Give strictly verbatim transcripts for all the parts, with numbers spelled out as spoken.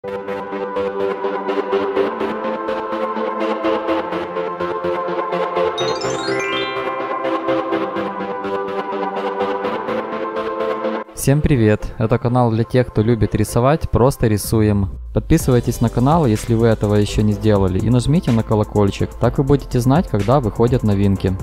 Всем привет! Это канал для тех, кто любит рисовать, просто рисуем. Подписывайтесь на канал, если вы этого еще не сделали, и нажмите на колокольчик, так вы будете знать, когда выходят новинки.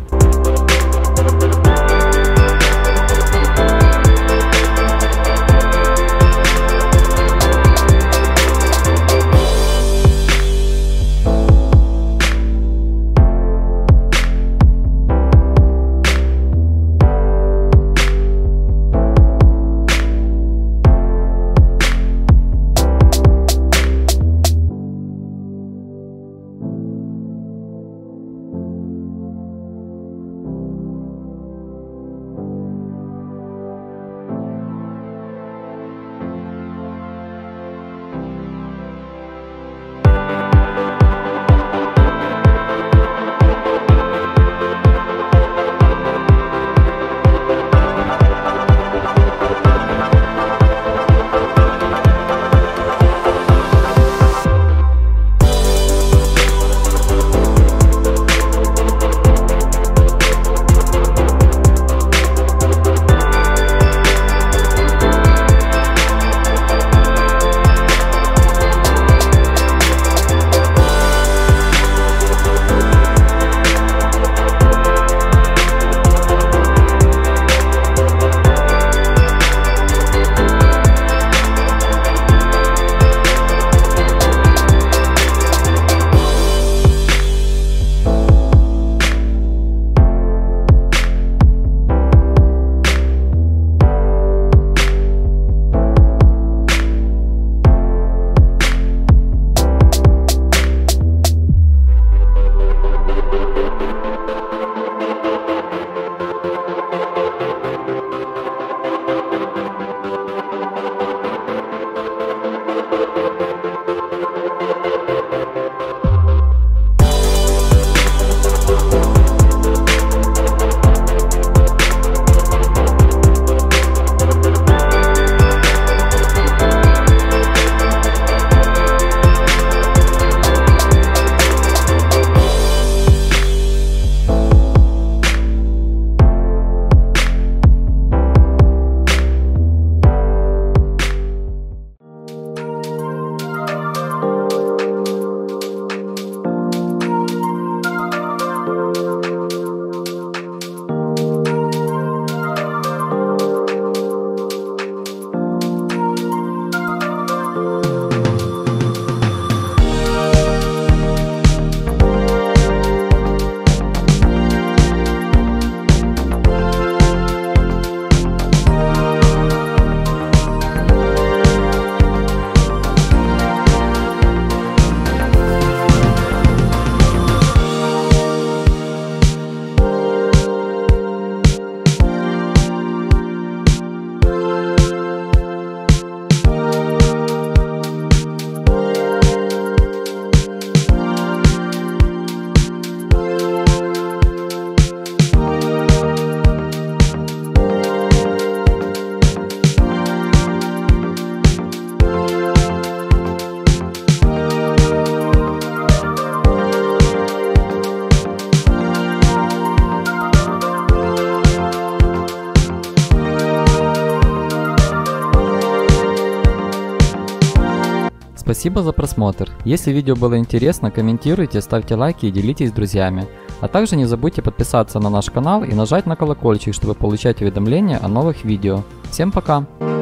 Спасибо за просмотр. Если видео было интересно, комментируйте, ставьте лайки и делитесь с друзьями. А также не забудьте подписаться на наш канал и нажать на колокольчик, чтобы получать уведомления о новых видео. Всем пока!